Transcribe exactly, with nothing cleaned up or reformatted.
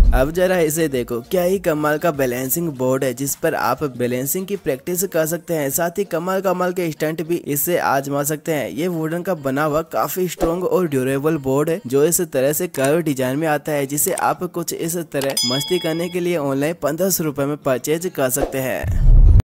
अब जरा इसे देखो, क्या ही कमाल का बैलेंसिंग बोर्ड है जिस पर आप बैलेंसिंग की प्रैक्टिस कर सकते हैं। साथ ही कमाल कमाल के स्टंट भी इससे आजमा सकते हैं। ये वुडन का बना हुआ काफी स्ट्रॉन्ग और ड्यूरेबल बोर्ड है जो इस तरह से कर्व डिजाइन में आता है, जिसे आप कुछ इस तरह मस्ती करने के लिए ऑनलाइन पंद्रह सौ रुपए में परचेज कर सकते हैं।